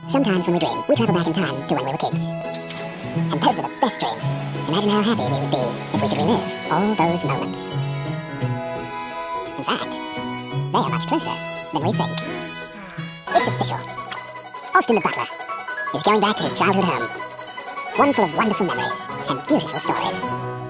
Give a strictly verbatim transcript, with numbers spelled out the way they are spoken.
Sometimes when we dream, we travel back in time to when we were kids. And those are the best dreams. Imagine how happy we would be if we could relive all those moments. In fact, they are much closer than we think. It's official. Austin the butler is going back to his childhood home. One full of wonderful memories and beautiful stories.